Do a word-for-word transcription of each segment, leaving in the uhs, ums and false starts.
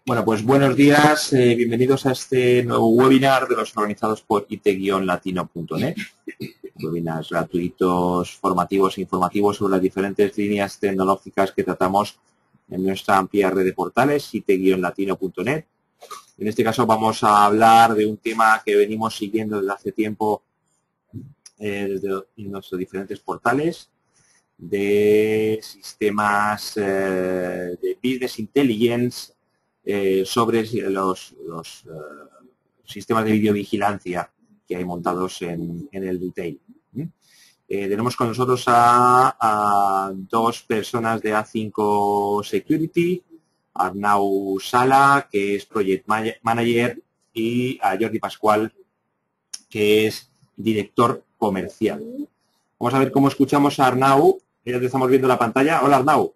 Bueno, pues buenos días, eh, bienvenidos a este nuevo webinar de los organizados por I T latino punto net. Webinars gratuitos, formativos e informativos sobre las diferentes líneas tecnológicas que tratamos en nuestra amplia red de portales, I T latino punto net. En este caso vamos a hablar de un tema que venimos siguiendo desde hace tiempo eh, desde nuestros diferentes portales, de sistemas eh, de business intelligence eh, sobre los, los uh, sistemas de videovigilancia que hay montados en, en el retail. ¿Mm? Eh, tenemos con nosotros a, a dos personas de A cinco Security, Arnau Sala, que es Project Manager, y a Jordi Pascual, que es Director Comercial. Vamos a ver cómo escuchamos a Arnau. Ya te estamos viendo la pantalla. Hola, Arnau.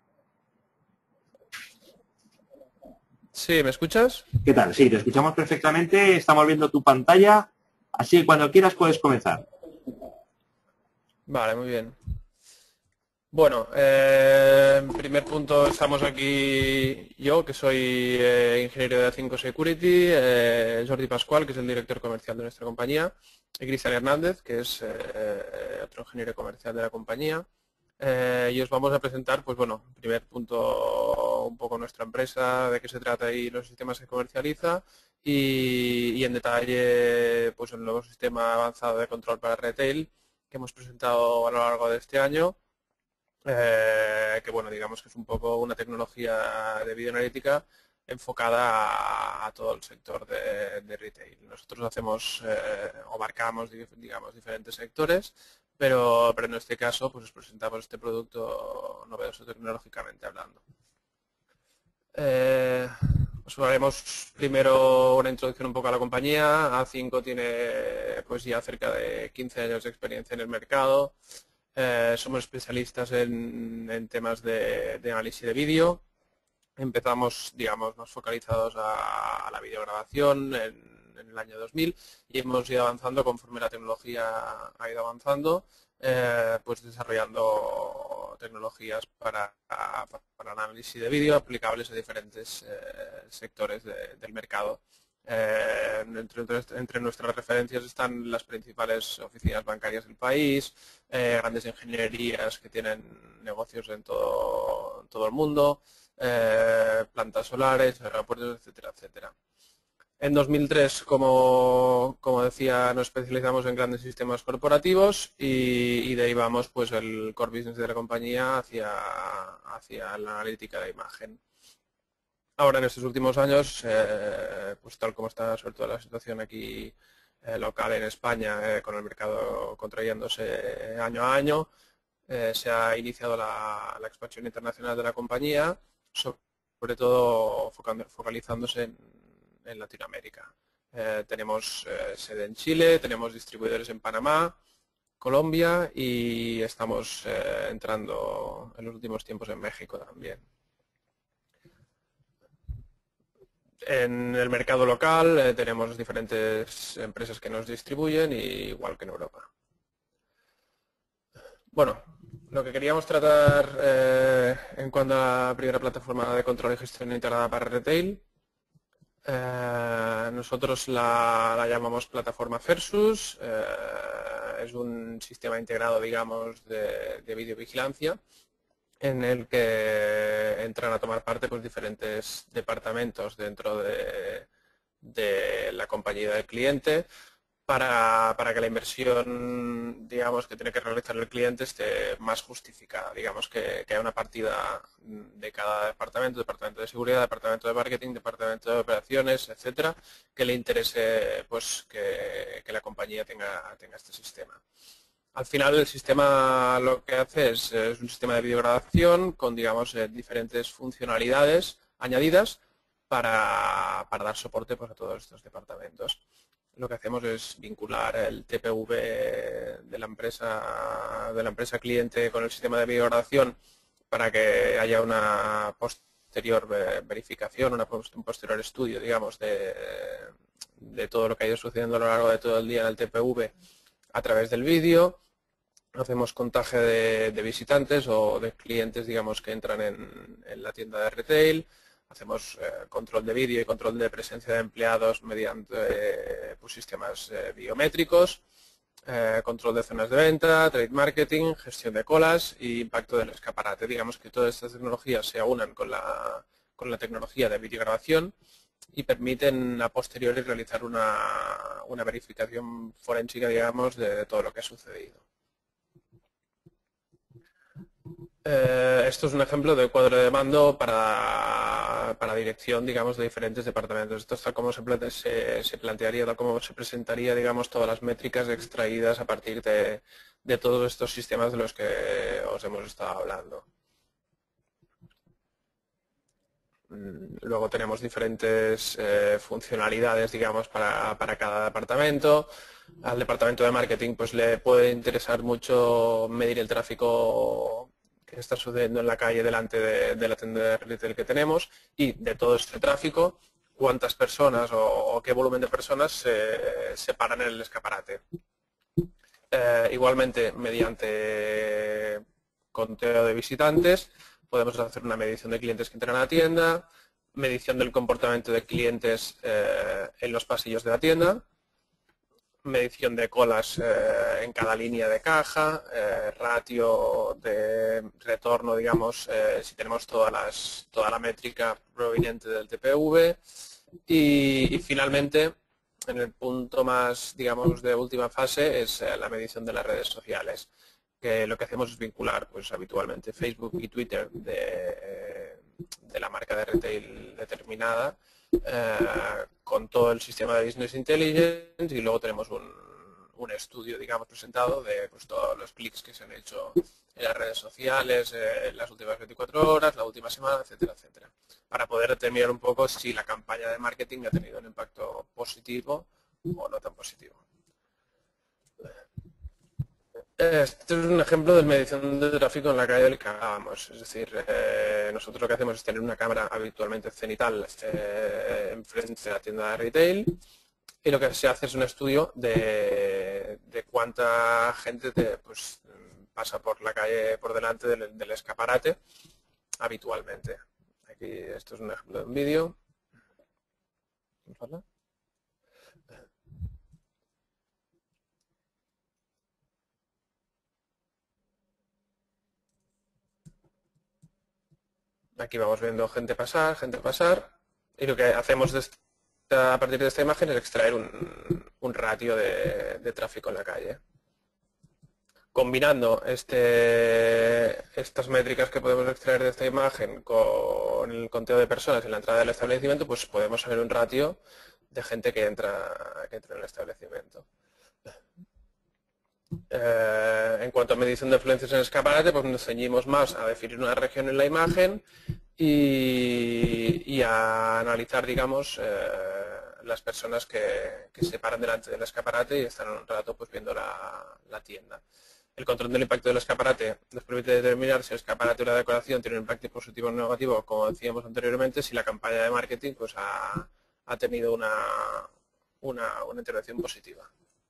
Sí, ¿me escuchas? ¿Qué tal? Sí, te escuchamos perfectamente. Estamos viendo tu pantalla. Así que cuando quieras puedes comenzar. Vale, muy bien. Bueno, eh, en primer punto estamos aquí yo, que soy eh, ingeniero de A cinco Security, eh, Jordi Pascual, que es el director comercial de nuestra compañía, y Cristian Hernández, que es eh, otro ingeniero comercial de la compañía. Eh, y os vamos a presentar, pues bueno, en primer punto un poco nuestra empresa, de qué se trata y los sistemas que comercializa, y, y en detalle pues el nuevo sistema avanzado de control para retail que hemos presentado a lo largo de este año. Eh, que bueno, digamos que es un poco una tecnología de videoanalítica enfocada a, a todo el sector de, de retail. Nosotros hacemos eh, o marcamos, digamos, diferentes sectores, pero, pero en este caso pues os presentamos este producto novedoso tecnológicamente hablando. Eh, os haremos primero una introducción un poco a la compañía. A cinco tiene pues ya cerca de quince años de experiencia en el mercado. Eh, somos especialistas en, en temas de, de análisis de vídeo. Empezamos, digamos, más focalizados a, a la videograbación en, en el año dos mil y hemos ido avanzando conforme la tecnología ha ido avanzando, eh, pues desarrollando tecnologías para, para análisis de vídeo aplicables a diferentes eh, sectores de, del mercado. Eh, entre, entre nuestras referencias están las principales oficinas bancarias del país, eh, grandes ingenierías que tienen negocios en todo, en todo el mundo, eh, plantas solares, aeropuertos, etcétera, etcétera. En dos mil tres, como, como decía, nos especializamos en grandes sistemas corporativos y, y derivamos pues, el core business de la compañía hacia, hacia la analítica de imagen. Ahora, en estos últimos años, eh, pues tal como está sobre todo la situación aquí eh, local en España, eh, con el mercado contrayéndose año a año, eh, se ha iniciado la, la expansión internacional de la compañía, sobre todo focalizándose en, en Latinoamérica. Eh, tenemos eh, sede en Chile, tenemos distribuidores en Panamá, Colombia y estamos eh, entrando en los últimos tiempos en México también. En el mercado local eh, tenemos diferentes empresas que nos distribuyen, y igual que en Europa. Bueno, lo que queríamos tratar eh, en cuanto a la primera plataforma de control y gestión integrada para retail, eh, nosotros la, la llamamos plataforma Versus. Eh, es un sistema integrado, digamos, de, de videovigilancia, en el que entran a tomar parte pues, diferentes departamentos dentro de, de la compañía del cliente para, para que la inversión, digamos, que tiene que realizar el cliente esté más justificada. Digamos que, que haya una partida de cada departamento, departamento de seguridad, departamento de marketing, departamento de operaciones, etcétera, que le interese pues que, que la compañía tenga, tenga este sistema. Al final el sistema lo que hace es, es un sistema de videograbación con, digamos, eh, diferentes funcionalidades añadidas para, para dar soporte pues, a todos estos departamentos. Lo que hacemos es vincular el T P V de la empresa, de la empresa cliente con el sistema de videograbación para que haya una posterior verificación, una, un posterior estudio, digamos, de, de todo lo que ha ido sucediendo a lo largo de todo el día en el T P V a través del vídeo. Hacemos contaje de, de visitantes o de clientes, digamos, que entran en, en la tienda de retail. Hacemos eh, control de vídeo y control de presencia de empleados mediante eh, pues, sistemas eh, biométricos, eh, control de zonas de venta, trade marketing, gestión de colas y impacto del escaparate. Digamos que todas estas tecnologías se aunan con la, con la tecnología de videograbación y permiten a posteriori realizar una, una verificación forénsica, digamos, de, de todo lo que ha sucedido. Eh, esto es un ejemplo de cuadro de mando para, para dirección, digamos, de diferentes departamentos. Esto es tal como se, plante, se, se plantearía, tal como se presentaría, digamos, todas las métricas extraídas a partir de, de todos estos sistemas de los que os hemos estado hablando. Luego tenemos diferentes eh, funcionalidades, digamos, para, para cada departamento. Al departamento de marketing pues le puede interesar mucho medir el tráfico que está sucediendo en la calle delante de, de la tienda de retail que tenemos y de todo este tráfico, cuántas personas o, o qué volumen de personas se, se paran en el escaparate. Eh, igualmente, mediante conteo de visitantes, podemos hacer una medición de clientes que entran a la tienda, medición del comportamiento de clientes eh, en los pasillos de la tienda, medición de colas eh, en cada línea de caja, eh, ratio de retorno, digamos, eh, si tenemos todas las, toda la métrica proveniente del T P V y, y finalmente, en el punto más, digamos, de última fase es eh, la medición de las redes sociales, que lo que hacemos es vincular, pues habitualmente Facebook y Twitter de, de la marca de retail determinada eh, con todo el sistema de Business Intelligence y luego tenemos un, un estudio, digamos, presentado de pues, todos los clics que se han hecho en las redes sociales eh, en las últimas veinticuatro horas, la última semana, etcétera, etcétera, para poder determinar un poco si la campaña de marketing ha tenido un impacto positivo o no tan positivo. Este es un ejemplo de medición de tráfico en la calle del que hablábamos. Es decir, eh, nosotros lo que hacemos es tener una cámara habitualmente cenital eh, enfrente de la tienda de retail y lo que se hace es un estudio de, de cuánta gente te, pues, pasa por la calle por delante del, del escaparate habitualmente. Aquí esto es un ejemplo de un vídeo. Aquí vamos viendo gente pasar, gente pasar, y lo que hacemos de esta, a partir de esta imagen es extraer un, un ratio de, de tráfico en la calle. Combinando este, estas métricas que podemos extraer de esta imagen con el conteo de personas en la entrada del establecimiento, pues podemos saber un ratio de gente que entra, que entra en el establecimiento. Eh, en cuanto a medición de influencias en el escaparate, pues nos ceñimos más a definir una región en la imagen y, y a analizar, digamos, eh, las personas que, que se paran delante del escaparate y están un rato pues, viendo la, la tienda. El control del impacto del escaparate nos permite determinar si el escaparate o la decoración tiene un impacto positivo o negativo, como decíamos anteriormente, si la campaña de marketing pues, ha, ha tenido una, una, una intervención positiva.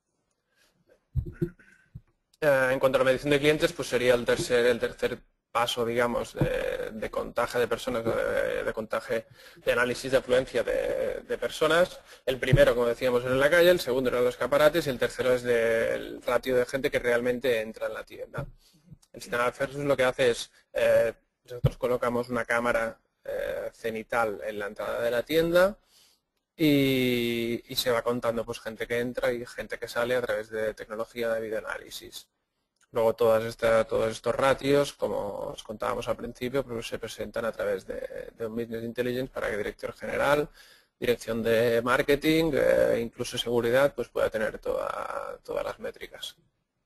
Eh, en cuanto a la medición de clientes, pues sería el tercer, el tercer paso, digamos, de, de contaje de personas, de, de contaje de análisis de afluencia de, de personas. El primero, como decíamos, era en la calle, el segundo era los escaparates y el tercero es del ratio de gente que realmente entra en la tienda. El sistema Versus lo que hace es, eh, nosotros colocamos una cámara eh, cenital en la entrada de la tienda y, y se va contando pues gente que entra y gente que sale a través de tecnología de videoanálisis. Luego todas esta, todos estos ratios, como os contábamos al principio, pues se presentan a través de, de un Business Intelligence para que director general, dirección de marketing, eh, incluso seguridad, pues pueda tener toda, todas las métricas.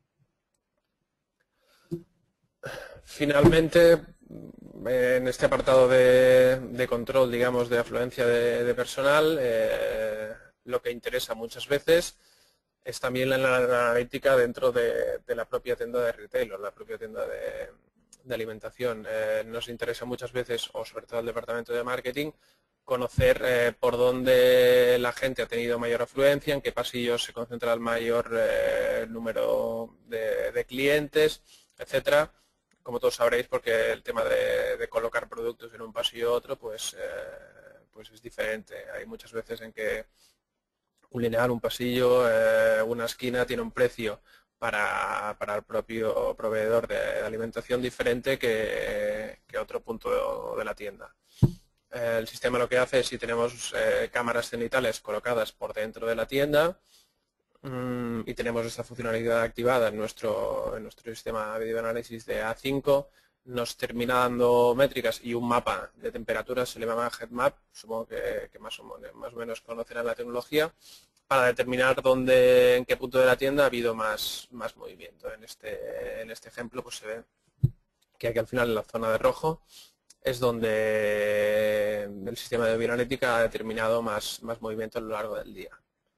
Finalmente, en este apartado de, de control, digamos, de afluencia de, de personal, eh, lo que interesa muchas veces es también la, la, la analítica dentro de, de la propia tienda de retail o la propia tienda de, de alimentación. Eh, nos interesa muchas veces, o sobre todo al departamento de marketing, conocer eh, por dónde la gente ha tenido mayor afluencia, en qué pasillos se concentra el mayor eh, número de, de clientes, etcétera, como todos sabréis, porque el tema de, de colocar productos en un pasillo u otro, pues, eh, pues es diferente. Hay muchas veces en que un lineal, un pasillo, eh, una esquina tiene un precio para, para el propio proveedor de, de alimentación diferente que, que otro punto de, de la tienda. Eh, el sistema lo que hace es, si tenemos eh, cámaras cenitales colocadas por dentro de la tienda, y tenemos esta funcionalidad activada en nuestro, en nuestro sistema de videoanálisis de A cinco, nos termina dando métricas y un mapa de temperaturas, se le llama heatmap, supongo que, que más, o menos, más o menos conocerán la tecnología, para determinar dónde, en qué punto de la tienda ha habido más, más movimiento. En este, en este ejemplo pues se ve que aquí al final, en la zona de rojo, es donde el sistema de bioanalítica ha determinado más, más movimiento a lo largo del día.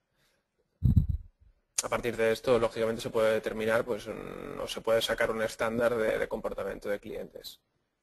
A partir de esto, lógicamente, se puede determinar, pues, un, o se puede sacar un estándar de, de comportamiento de clientes.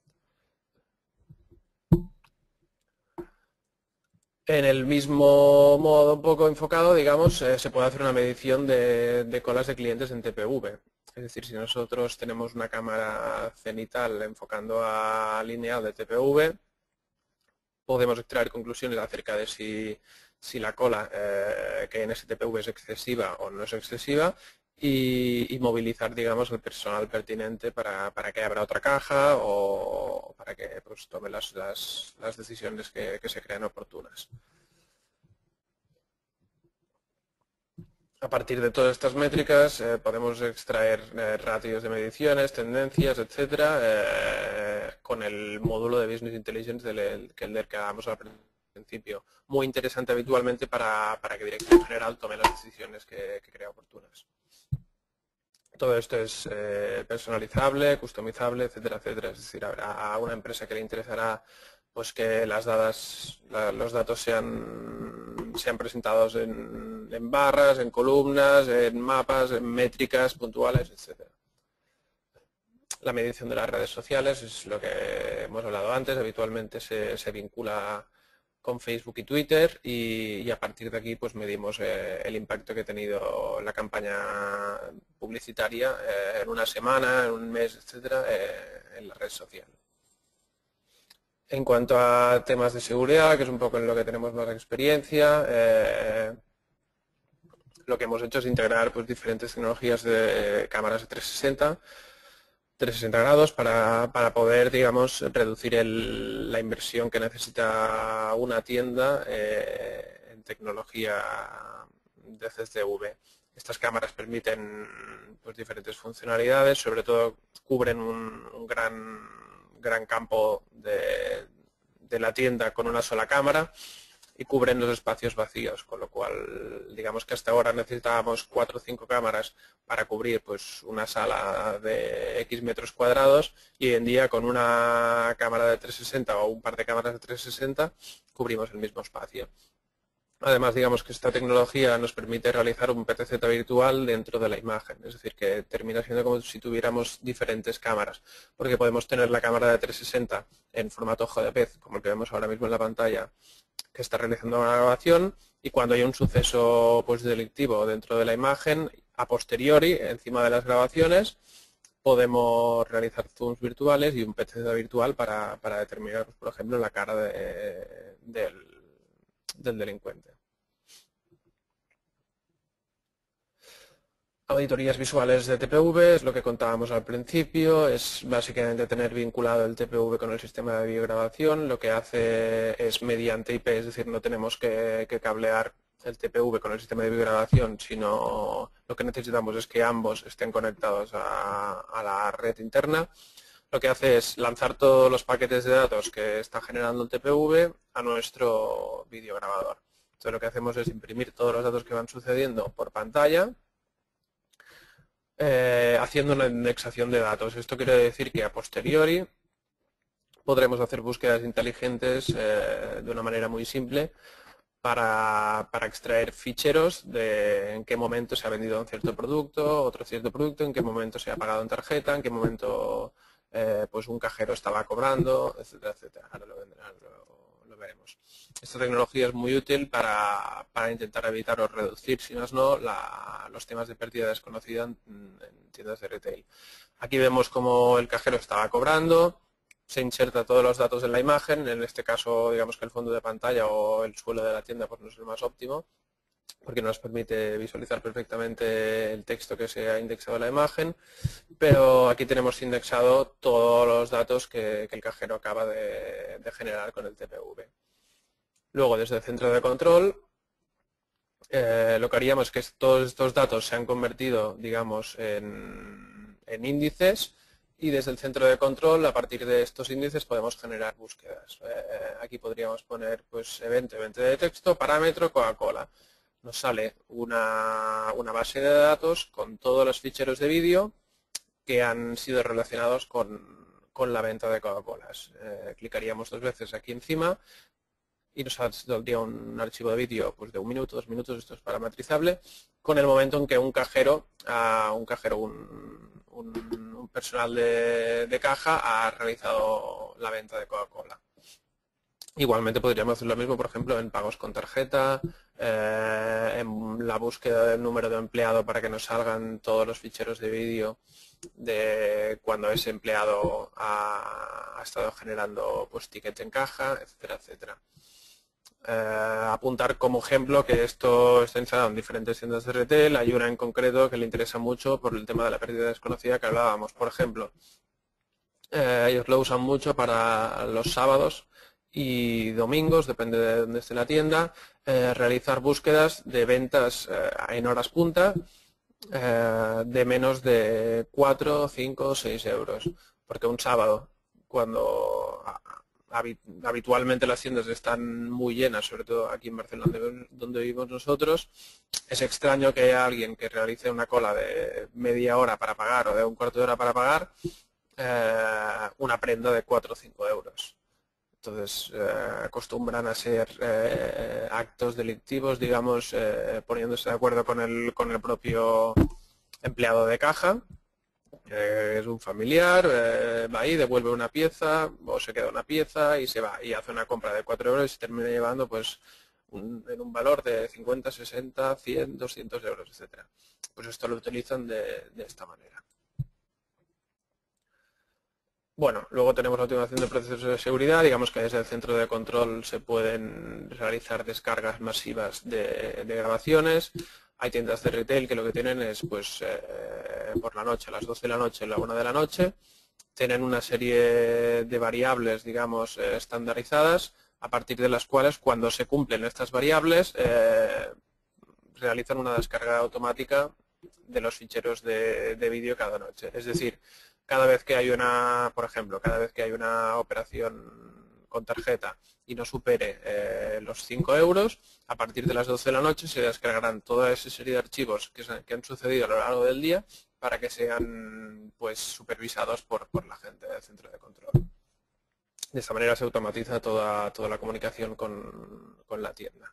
En el mismo modo, un poco enfocado, digamos, eh, se puede hacer una medición de, de colas de clientes en T P V. Es decir, si nosotros tenemos una cámara cenital enfocando a lineal de T P V, podemos extraer conclusiones acerca de si si la cola eh, que hay en ese T P V es excesiva o no es excesiva, y, y movilizar, digamos, el personal pertinente para, para que abra otra caja o para que pues, tome las, las, las decisiones que, que se crean oportunas. A partir de todas estas métricas eh, podemos extraer eh, ratios de mediciones, tendencias, etcétera, eh, con el módulo de Business Intelligence del, que, del que hablábamos al principio. Muy interesante habitualmente para, para que Dirección General tome las decisiones que, que crea oportunas. Todo esto es eh, personalizable, customizable, etcétera, etcétera. Es decir, habrá a una empresa que le interesará pues que las dadas, la, los datos sean, sean presentados en, en barras, en columnas, en mapas, en métricas puntuales, etcétera. La medición de las redes sociales es lo que hemos hablado antes. Habitualmente se, se vincula con Facebook y Twitter, y, y a partir de aquí pues medimos eh, el impacto que ha tenido la campaña publicitaria eh, en una semana, en un mes, etcétera, eh, en la red social. En cuanto a temas de seguridad, que es un poco en lo que tenemos más experiencia, eh, lo que hemos hecho es integrar pues, diferentes tecnologías de cámaras de trescientos sesenta grados para, para poder, digamos, reducir el, la inversión que necesita una tienda eh, en tecnología de C C V. Estas cámaras permiten pues, diferentes funcionalidades, sobre todo cubren un, un gran, gran campo de, de la tienda con una sola cámara y cubren los espacios vacíos, con lo cual, digamos que hasta ahora necesitábamos cuatro o cinco cámaras para cubrir pues, una sala de X metros cuadrados, y hoy en día con una cámara de trescientos sesenta o un par de cámaras de trescientos sesenta cubrimos el mismo espacio. Además, digamos que esta tecnología nos permite realizar un P T Z virtual dentro de la imagen, es decir, que termina siendo como si tuviéramos diferentes cámaras, porque podemos tener la cámara de trescientos sesenta en formato ojo de pez, como el que vemos ahora mismo en la pantalla, que está realizando una grabación, y cuando hay un suceso pues, delictivo dentro de la imagen, a posteriori, encima de las grabaciones, podemos realizar zooms virtuales y un P T Z virtual para, para determinar, por ejemplo, la cara de, del, del delincuente. Auditorías visuales de T P V, es lo que contábamos al principio, es básicamente tener vinculado el T P V con el sistema de videograbación. Lo que hace es mediante I P, es decir, no tenemos que, que cablear el T P V con el sistema de videograbación, sino lo que necesitamos es que ambos estén conectados a, a la red interna. Lo que hace es lanzar todos los paquetes de datos que está generando el T P V a nuestro videograbador. Entonces lo que hacemos es imprimir todos los datos que van sucediendo por pantalla, Eh, haciendo una indexación de datos. Esto quiere decir que a posteriori podremos hacer búsquedas inteligentes eh, de una manera muy simple para, para extraer ficheros de en qué momento se ha vendido un cierto producto, otro cierto producto, en qué momento se ha pagado en tarjeta, en qué momento eh, pues un cajero estaba cobrando, etcétera, etcétera. Ahora lo, vendrán, lo, lo veremos. Esta tecnología es muy útil para, para intentar evitar o reducir, si más no, la, los temas de pérdida desconocida en, en tiendas de retail. Aquí vemos cómo el cajero estaba cobrando, se inserta todos los datos en la imagen, en este caso digamos que el fondo de pantalla o el suelo de la tienda pues no es el más óptimo, porque nos permite visualizar perfectamente el texto que se ha indexado en la imagen, pero aquí tenemos indexado todos los datos que, que el cajero acaba de, de generar con el T P V. Luego, desde el centro de control, eh, lo que haríamos es que todos estos datos se han convertido, digamos, en, en índices, y desde el centro de control, a partir de estos índices, podemos generar búsquedas. Eh, aquí podríamos poner pues evento, evento de texto, parámetro, Coca-Cola. Nos sale una, una base de datos con todos los ficheros de vídeo que han sido relacionados con, con la venta de Coca-Colas. Eh, clicaríamos dos veces aquí encima y nos saldría un archivo de vídeo pues, de un minuto, dos minutos, esto es parametrizable, con el momento en que un cajero, uh, un cajero, un, un, un personal de, de caja ha realizado la venta de Coca-Cola. Igualmente podríamos hacer lo mismo, por ejemplo, en pagos con tarjeta, eh, en la búsqueda del número de empleado para que nos salgan todos los ficheros de vídeo de cuando ese empleado ha, ha estado generando pues, tickets en caja, etcétera, etcétera. Eh, apuntar como ejemplo que esto está instalado en diferentes tiendas de retail. Hay una en concreto que le interesa mucho por el tema de la pérdida desconocida que hablábamos. Por ejemplo, eh, ellos lo usan mucho para los sábados y domingos, depende de dónde esté la tienda, eh, realizar búsquedas de ventas eh, en horas punta eh, de menos de cuatro, cinco o seis euros. Porque un sábado, cuando habitualmente las tiendas están muy llenas, sobre todo aquí en Barcelona donde vivimos nosotros, es extraño que haya alguien que realice una cola de media hora para pagar o de un cuarto de hora para pagar eh, una prenda de cuatro o cinco euros. Entonces eh, acostumbran a ser eh, actos delictivos, digamos, eh, poniéndose de acuerdo con el, con el propio empleado de caja. Eh, es un familiar, eh, va ahí, devuelve una pieza o se queda una pieza y se va y hace una compra de cuatro euros y se termina llevando pues un, en un valor de cincuenta, sesenta, cien, doscientos euros, etcétera. Pues esto lo utilizan de, de esta manera. Bueno, luego tenemos la automación de procesos de seguridad. Digamos que desde el centro de control se pueden realizar descargas masivas de, de grabaciones. Hay tiendas de retail que lo que tienen es pues eh, por la noche, a las doce de la noche, a la una de la noche, tienen una serie de variables, digamos, eh, estandarizadas, a partir de las cuales cuando se cumplen estas variables eh, realizan una descarga automática de los ficheros de, de vídeo cada noche. Es decir, cada vez que hay una, por ejemplo, cada vez que hay una operación con tarjeta y no supere eh, los cinco euros, a partir de las doce de la noche se descargarán toda esa serie de archivos que, que han sucedido a lo largo del día para que sean pues supervisados por, por la gente del centro de control. De esta manera se automatiza toda, toda la comunicación con, con la tienda.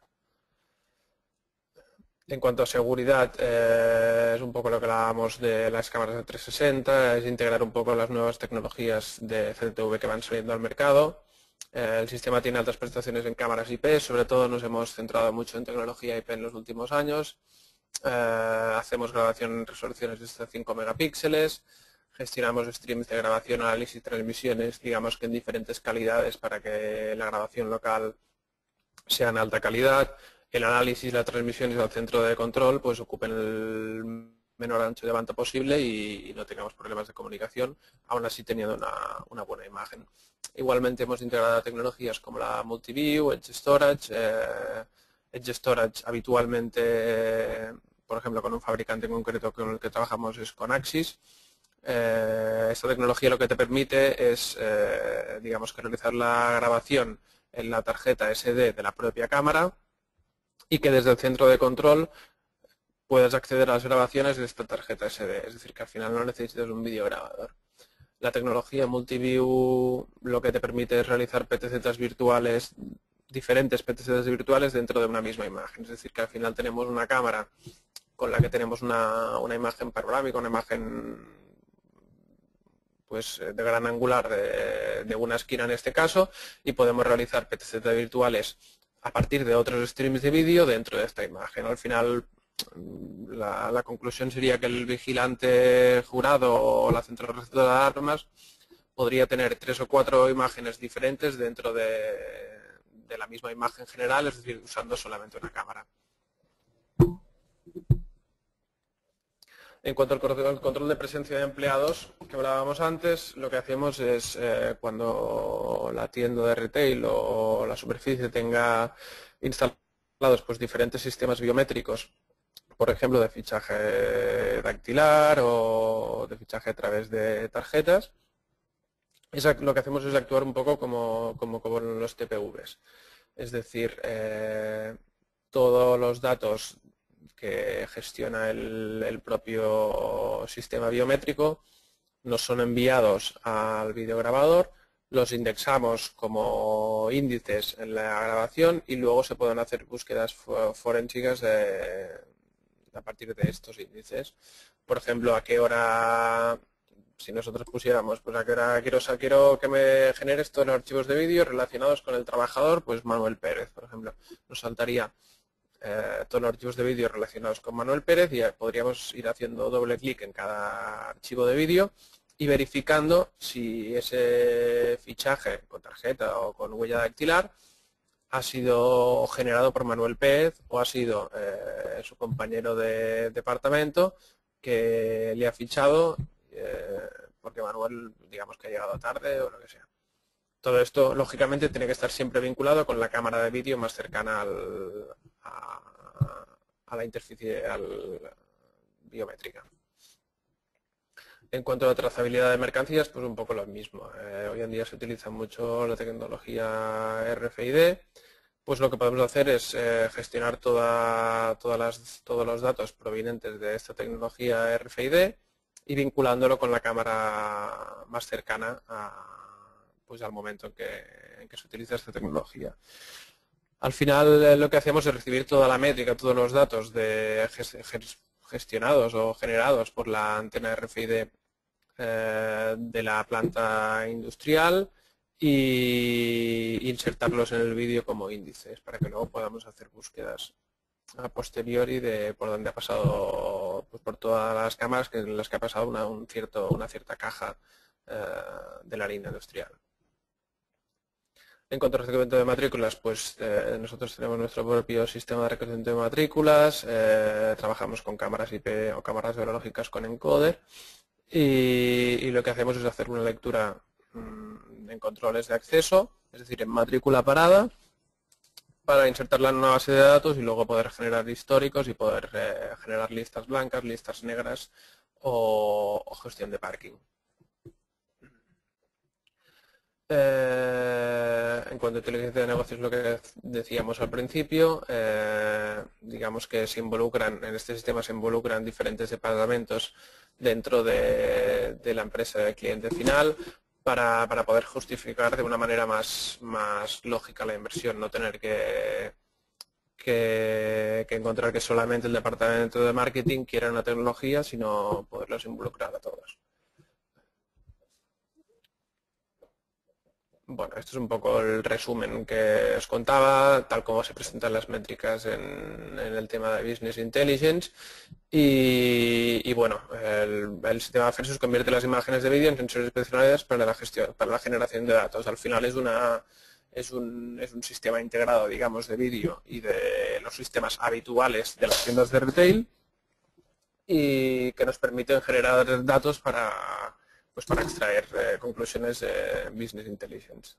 En cuanto a seguridad, eh, es un poco lo que hablábamos de las cámaras de trescientos sesenta, es integrar un poco las nuevas tecnologías de C C T V que van saliendo al mercado. Eh, el sistema tiene altas prestaciones en cámaras I P, sobre todo nos hemos centrado mucho en tecnología I P en los últimos años. Eh, hacemos grabación en resoluciones de hasta cinco megapíxeles, gestionamos streams de grabación, análisis y transmisiones, digamos que en diferentes calidades para que la grabación local sea en alta calidad. El análisis y las transmisiones al centro de control pues ocupen el menor ancho de banda posible y, y no tengamos problemas de comunicación, aún así teniendo una, una buena imagen. Igualmente hemos integrado tecnologías como la Multiview, Edge Storage. Eh, Edge Storage habitualmente, eh, por ejemplo, con un fabricante en concreto con el que trabajamos es con Axis. Eh, esta tecnología lo que te permite es, eh, digamos, que realizar la grabación en la tarjeta ese de de la propia cámara y que desde el centro de control puedes acceder a las grabaciones de esta tarjeta ese de, es decir, que al final no necesitas un videograbador. La tecnología Multiview lo que te permite es realizar P T Zs virtuales, diferentes P T Zs virtuales dentro de una misma imagen, es decir, que al final tenemos una cámara con la que tenemos una, una imagen panorámica, una imagen pues, de gran angular de, de una esquina en este caso, y podemos realizar P T Z virtuales a partir de otros streams de vídeo dentro de esta imagen. Al final, la, la conclusión sería que el vigilante jurado o la central receptora de alarmas podría tener tres o cuatro imágenes diferentes dentro de, de la misma imagen general, es decir, usando solamente una cámara. En cuanto al control de presencia de empleados que hablábamos antes, lo que hacemos es eh, cuando la tienda de retail o la superficie tenga instalados pues, diferentes sistemas biométricos, por ejemplo de fichaje dactilar o de fichaje a través de tarjetas, lo que hacemos es actuar un poco como, como, como los T P Vs. Es decir, eh, todos los datos que gestiona el, el propio sistema biométrico nos son enviados al videograbador, los indexamos como índices en la grabación y luego se pueden hacer búsquedas forensicas de, a partir de estos índices. Por ejemplo, a qué hora, si nosotros pusiéramos, pues a qué hora quiero, quiero que me genere estos archivos de vídeo relacionados con el trabajador, pues Manuel Pérez, por ejemplo, nos saltaría Eh, todos los archivos de vídeo relacionados con Manuel Pérez y podríamos ir haciendo doble clic en cada archivo de vídeo y verificando si ese fichaje con tarjeta o con huella dactilar ha sido generado por Manuel Pérez o ha sido eh, su compañero de departamento que le ha fichado eh, porque Manuel, digamos que ha llegado tarde o lo que sea. Todo esto, lógicamente, tiene que estar siempre vinculado con la cámara de vídeo más cercana al, a, a la interfaz al, biométrica. En cuanto a la trazabilidad de mercancías, pues un poco lo mismo. Eh, hoy en día se utiliza mucho la tecnología R F I D. Pues lo que podemos hacer es eh, gestionar toda, todas las, todos los datos provenientes de esta tecnología R F I D y vinculándolo con la cámara más cercana a pues al momento en que, en que se utiliza esta tecnología. Al final eh, lo que hacemos es recibir toda la métrica, todos los datos de gestionados o generados por la antena R F I D eh, de la planta industrial e insertarlos en el vídeo como índices para que luego podamos hacer búsquedas a posteriori de por dónde ha pasado, pues por todas las cámaras que, en las que ha pasado una, un cierto, una cierta caja eh, de la línea industrial. En cuanto al reconocimiento de matrículas, pues eh, nosotros tenemos nuestro propio sistema de reconocimiento de matrículas, eh, trabajamos con cámaras I P o cámaras biológicas con encoder y, y lo que hacemos es hacer una lectura mmm, en controles de acceso, es decir, en matrícula parada, para insertarla en una base de datos y luego poder generar históricos y poder eh, generar listas blancas, listas negras o, o gestión de parking. Eh, en cuanto a inteligencia de negocios, lo que decíamos al principio, eh, digamos que se involucran, en este sistema se involucran diferentes departamentos dentro de, de la empresa de cliente final para, para poder justificar de una manera más, más lógica la inversión, no tener que, que, que encontrar que solamente el departamento de marketing quiera una tecnología, sino poderlos involucrar a todos. Bueno, esto es un poco el resumen que os contaba, tal como se presentan las métricas en, en el tema de Business Intelligence. Y, y bueno, el, el sistema Versus convierte las imágenes de vídeo en sensores especializados para la gestión, para la generación de datos. Al final es una es un, es un sistema integrado, digamos, de vídeo y de los sistemas habituales de las tiendas de retail y que nos permiten generar datos para pues para extraer eh, conclusiones de Business Intelligence.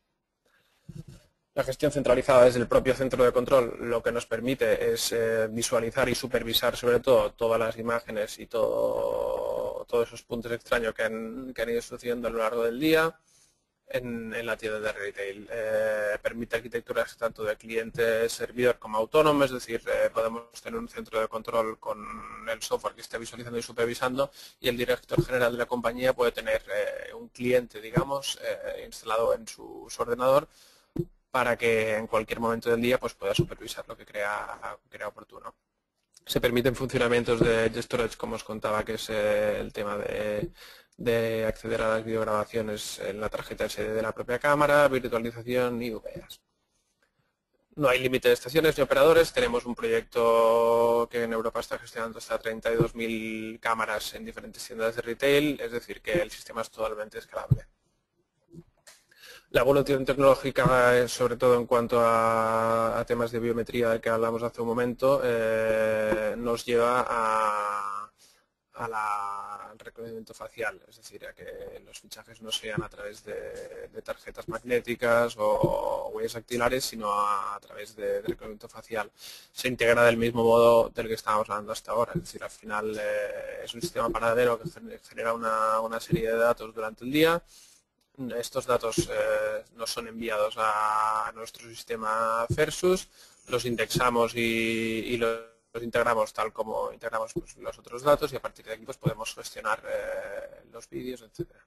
La gestión centralizada desde el propio centro de control lo que nos permite es eh, visualizar y supervisar sobre todo todas las imágenes y todo, todos esos puntos extraños que han, que han ido sucediendo a lo largo del día en, en la tienda de retail. Eh, permite arquitecturas tanto de cliente-servidor como autónomo, es decir, eh, podemos tener un centro de control con el software que esté visualizando y supervisando y el director general de la compañía puede tener eh, un cliente, digamos, eh, instalado en su, su ordenador para que en cualquier momento del día pues, pueda supervisar lo que crea, crea oportuno. Se permiten funcionamientos de storage, como os contaba, que es eh, el tema de, de acceder a las videograbaciones en la tarjeta ese de de la propia cámara, virtualización y V A S. No hay límite de estaciones ni operadores. Tenemos un proyecto que en Europa está gestionando hasta treinta y dos mil cámaras en diferentes tiendas de retail, es decir, que el sistema es totalmente escalable. La evolución tecnológica, sobre todo en cuanto a, a temas de biometría del que hablamos hace un momento, eh, nos lleva a, a la, al reconocimiento facial, es decir, a que los fichajes no sean a través de, de tarjetas magnéticas o huellas dactilares, sino a, a través de, de reconocimiento facial. Se integra del mismo modo del que estábamos hablando hasta ahora, es decir, al final eh, es un sistema paralelo que genera una, una serie de datos durante el día. Estos datos eh, nos son enviados a nuestro sistema Versus, los indexamos y, y los, los integramos tal como integramos pues, los otros datos, y a partir de aquí pues, podemos gestionar eh, los vídeos, etcétera.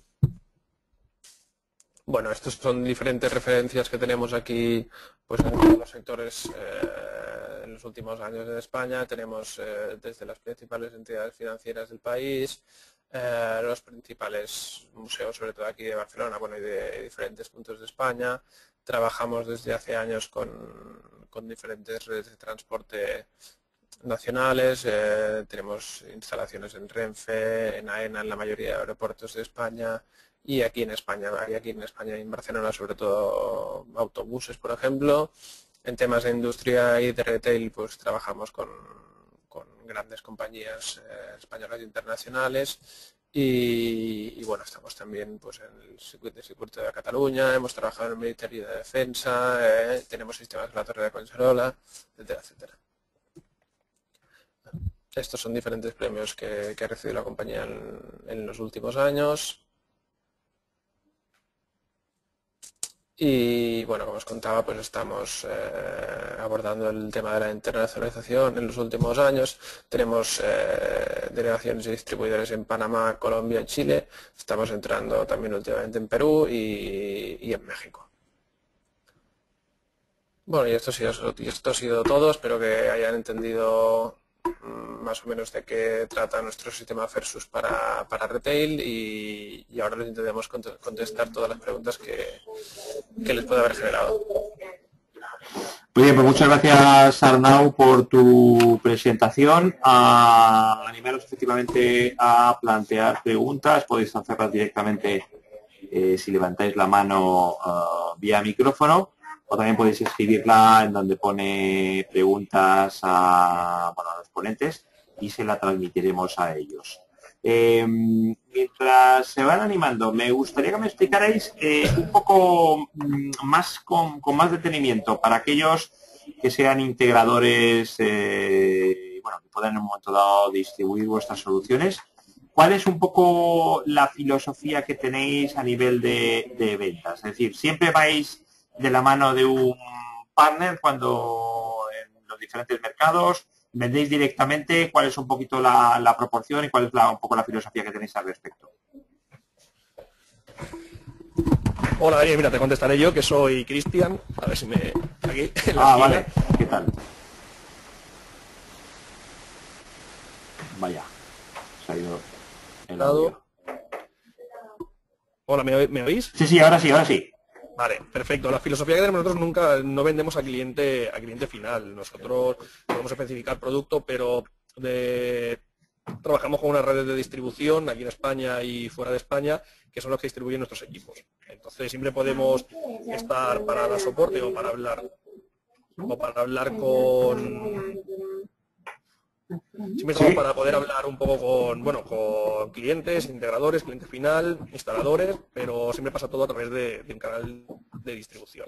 Bueno, estos son diferentes referencias que tenemos aquí pues, en todos los sectores eh, en los últimos años en España. Tenemos eh, desde las principales entidades financieras del país, Eh, los principales museos, sobre todo aquí de Barcelona, bueno, y de diferentes puntos de España. Trabajamos desde hace años con, con diferentes redes de transporte nacionales, eh, tenemos instalaciones en Renfe, en AENA, en la mayoría de aeropuertos de España, y aquí en España, y aquí en España y en Barcelona, sobre todo autobuses, por ejemplo. En temas de industria y de retail, pues trabajamos con con grandes compañías eh, españolas e internacionales, y, y bueno, estamos también pues, en el circuito, circuito de Cataluña, hemos trabajado en el Ministerio de Defensa, eh, tenemos sistemas de la Torre de Collserola, etcétera, etcétera. Estos son diferentes premios que, que ha recibido la compañía en, en los últimos años. Y bueno, como os contaba, pues estamos eh, abordando el tema de la internacionalización en los últimos años. Tenemos eh, delegaciones y distribuidores en Panamá, Colombia y Chile. Estamos entrando también últimamente en Perú y, y en México. Bueno, y esto ha sido, y esto ha sido todo. Espero que hayan entendido más o menos de qué trata nuestro sistema Versus para, para retail, y, y ahora les intentamos contestar todas las preguntas que, que les puede haber generado. Muy bien, pues muchas gracias, Arnau, por tu presentación. A animaros efectivamente a plantear preguntas, podéis hacerlas directamente eh, si levantáis la mano uh, vía micrófono, o también podéis escribirla en donde pone preguntas a, bueno, a los ponentes, y se la transmitiremos a ellos. Eh, mientras se van animando, me gustaría que me explicarais eh, un poco más con, con más detenimiento, para aquellos que sean integradores, eh, bueno, que puedan en un momento dado distribuir vuestras soluciones. ¿Cuál es un poco la filosofía que tenéis a nivel de, de ventas? Es decir, ¿siempre vais de la mano de un partner cuando en los diferentes mercados vendéis directamente? ¿Cuál es un poquito la, la proporción y cuál es la, un poco la filosofía que tenéis al respecto? Hola, Daniel, mira, te contestaré yo, que soy Cristian. A ver si me... Aquí, en la ah, esquina. Vale. ¿Qué tal? Vaya, se ha ido el audio. Hola, ¿me, ¿me oís? Sí, sí, ahora sí, ahora sí. Vale, perfecto. La filosofía que tenemos nosotros, nunca no vendemos a cliente a cliente final. Nosotros podemos especificar producto, pero de, trabajamos con unas redes de distribución aquí en España y fuera de España, que son los que distribuyen nuestros equipos. Entonces siempre podemos estar para dar soporte o para hablar o para hablar con siempre estamos para poder hablar un poco con bueno con clientes, integradores, cliente final, instaladores, pero siempre pasa todo a través de, de un canal de distribución.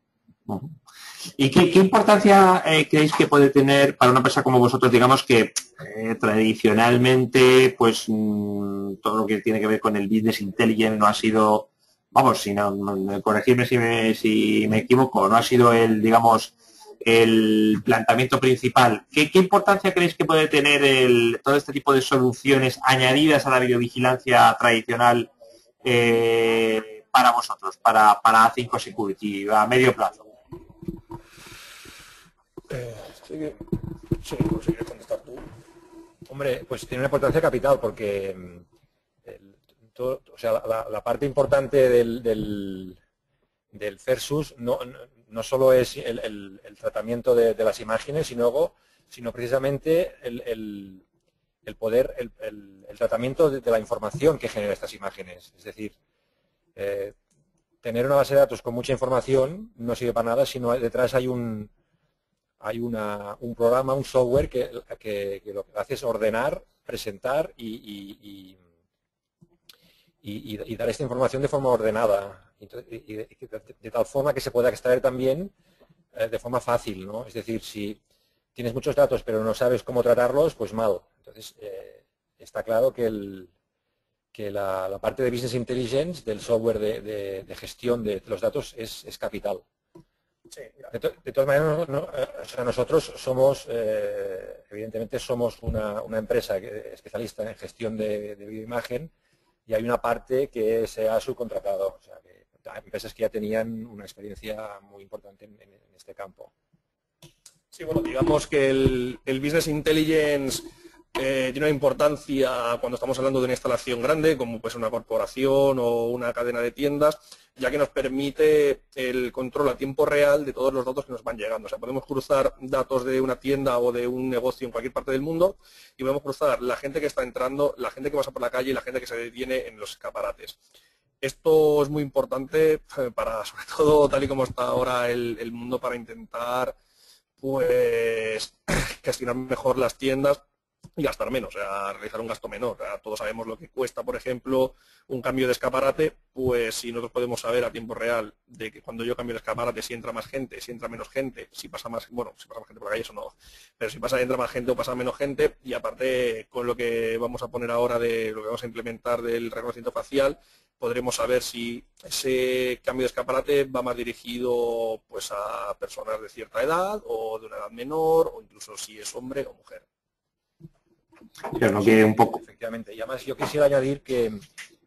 ¿Y qué, qué importancia eh, creéis que puede tener para una empresa como vosotros, digamos que eh, tradicionalmente, pues mmm, todo lo que tiene que ver con el business intelligence no ha sido, vamos, si no, no corregirme si me, si me equivoco, no ha sido el, digamos, el planteamiento principal? ¿Qué, qué importancia creéis que puede tener el, todo este tipo de soluciones añadidas a la videovigilancia tradicional eh, para vosotros, para, para A cinco Security a medio plazo? Eh, sí que... Sí, pues si quieres contestar tú. Hombre, pues tiene una importancia capital porque el, todo, o sea, la, la parte importante del, del, del Versus no, no solo es el, el, el tratamiento de, de las imágenes, sino, sino precisamente el, el, el poder, el, el, el tratamiento de, de la información que genera estas imágenes. Es decir, eh, tener una base de datos con mucha información no sirve para nada, sino detrás hay un hay una, un programa, un software que, que, que lo que hace es ordenar, presentar y, y, y, y, y dar esta información de forma ordenada, y, y de, de tal forma que se pueda extraer también eh, de forma fácil, ¿no? Es decir, si tienes muchos datos pero no sabes cómo tratarlos, pues mal. Entonces, eh, está claro que, el, que la, la parte de Business Intelligence del software de, de, de gestión de los datos es, es capital. Sí, de, to de todas maneras, no, no, o sea, nosotros somos, eh, evidentemente, somos una, una empresa que, especialista en gestión de, de videoimagen y hay una parte que se ha subcontratado, o sea, que hay empresas que ya tenían una experiencia muy importante en, en, en este campo. Sí, bueno, digamos que el, el Business Intelligence eh, tiene una importancia cuando estamos hablando de una instalación grande, como pues una corporación o una cadena de tiendas, ya que nos permite el control a tiempo real de todos los datos que nos van llegando. O sea, podemos cruzar datos de una tienda o de un negocio en cualquier parte del mundo y podemos cruzar la gente que está entrando, la gente que pasa por la calle y la gente que se detiene en los escaparates. Esto es muy importante para, sobre todo, tal y como está ahora el, el mundo, para intentar pues gestionar mejor las tiendas y gastar menos, o sea, realizar un gasto menor. O sea, todos sabemos lo que cuesta, por ejemplo, un cambio de escaparate, pues si nosotros podemos saber a tiempo real de que cuando yo cambio el escaparate, si entra más gente, si entra menos gente, si pasa más, bueno, si pasa más gente por la calle, eso no, pero si pasa, entra más gente o pasa menos gente, y aparte con lo que vamos a poner ahora de lo que vamos a implementar del reconocimiento facial, podremos saber si ese cambio de escaparate va más dirigido pues a personas de cierta edad o de una edad menor, o incluso si es hombre o mujer. Pero no quede un poco. Efectivamente. Y además yo quisiera añadir que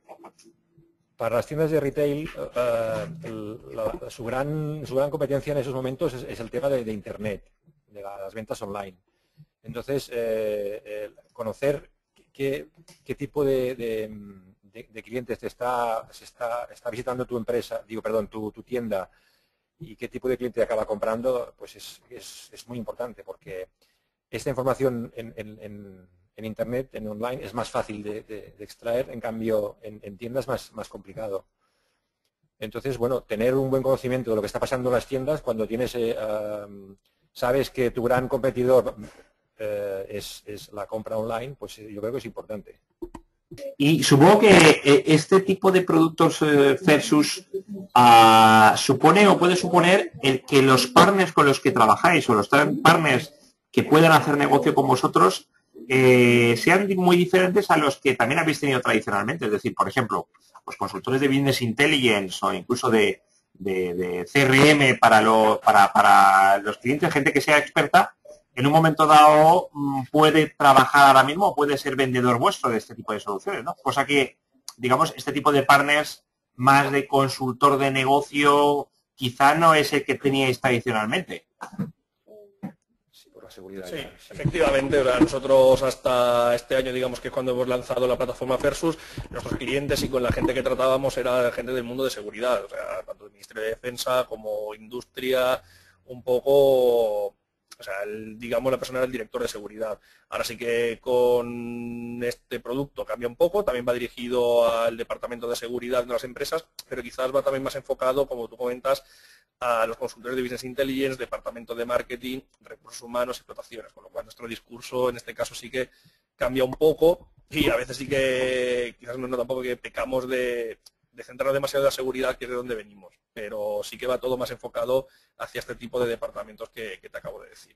para las tiendas de retail uh, el, la, su, gran, su gran competencia en esos momentos es, es el tema de, de Internet, de la, las ventas online. Entonces, eh, eh, conocer qué, qué tipo de, de, de, de clientes te está, se está, está visitando tu empresa, digo, perdón, tu, tu tienda, y qué tipo de cliente acaba comprando, pues es, es, es muy importante, porque esta información en, en, en en Internet, en online, es más fácil de, de, de extraer, en cambio en, en tiendas más, más complicado. Entonces, bueno, tener un buen conocimiento de lo que está pasando en las tiendas, cuando tienes, eh, um, sabes que tu gran competidor eh, es, es la compra online, pues yo creo que es importante. Y supongo que eh, este tipo de productos eh, Versus uh, supone o puede suponer el que los partners con los que trabajáis o los partners que puedan hacer negocio con vosotros Eh, sean muy diferentes a los que también habéis tenido tradicionalmente. Es decir, por ejemplo, pues consultores de Business Intelligence o incluso de, de, de C R M para, lo, para, para los clientes, gente que sea experta, en un momento dado puede trabajar ahora mismo o puede ser vendedor vuestro de este tipo de soluciones, ¿no? Cosa que, digamos, este tipo de partners más de consultor de negocio quizá no es el que teníais tradicionalmente. Seguridad. Sí, efectivamente, nosotros hasta este año, digamos que es cuando hemos lanzado la plataforma Versus, nuestros clientes y con la gente que tratábamos era gente del mundo de seguridad, o sea, tanto del Ministerio de Defensa como industria, un poco, o sea, el, digamos, la persona era el director de seguridad. Ahora sí que con este producto cambia un poco, también va dirigido al departamento de seguridad de las empresas, pero quizás va también más enfocado, como tú comentas, a los consultores de Business Intelligence, departamento de marketing, recursos humanos, explotaciones, con lo cual nuestro discurso en este caso sí que cambia un poco y a veces sí que quizás no, no tampoco que pecamos de, de centrarnos demasiado en la seguridad, que es de donde venimos, pero sí que va todo más enfocado hacia este tipo de departamentos que, que te acabo de decir.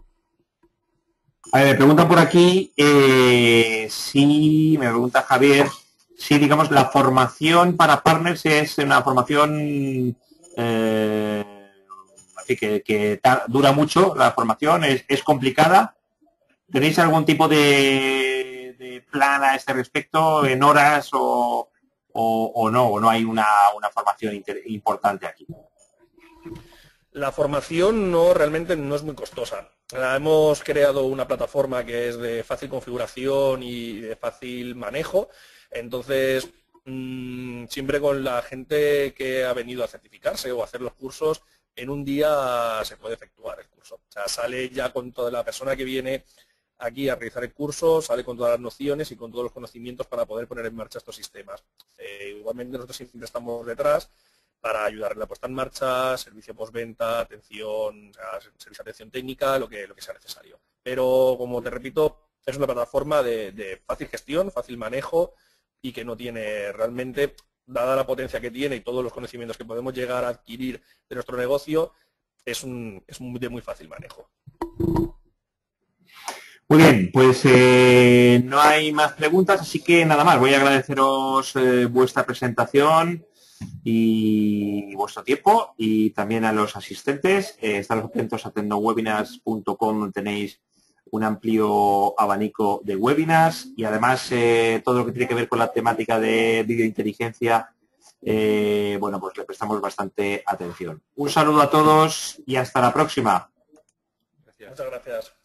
A ver, me preguntan por aquí, eh, sí, me pregunta Javier, si digamos la formación para partners es una formación Eh, así que, que dura mucho la formación, es, es complicada. ¿Tenéis algún tipo de, de plan a este respecto en horas o, o, o no? ¿O no hay una, una formación inter, importante aquí? La formación no realmente no es muy costosa. Hemos creado una plataforma que es de fácil configuración y de fácil manejo, entonces mmm, siempre con la gente que ha venido a certificarse o a hacer los cursos, en un día se puede efectuar el curso. O sea, sale ya con toda la persona que viene aquí a realizar el curso, sale con todas las nociones y con todos los conocimientos para poder poner en marcha estos sistemas. Eh, igualmente nosotros siempre estamos detrás para ayudar en la puesta en marcha, servicio postventa, atención, o sea, servicio de atención técnica, lo que, lo que sea necesario. Pero, como te repito, es una plataforma de, de fácil gestión, fácil manejo y que no tiene realmente, dada la potencia que tiene y todos los conocimientos que podemos llegar a adquirir de nuestro negocio, es, un, es un de muy fácil manejo. Muy bien, pues eh, no hay más preguntas, así que nada más. Voy a agradeceros eh, vuestra presentación y vuestro tiempo, y también a los asistentes. Eh, estaros atentos a tecnowebinars punto com, donde tenéis un amplio abanico de webinars, y además eh, todo lo que tiene que ver con la temática de videointeligencia, eh, bueno, pues le prestamos bastante atención. Un saludo a todos y hasta la próxima. Gracias. Muchas gracias.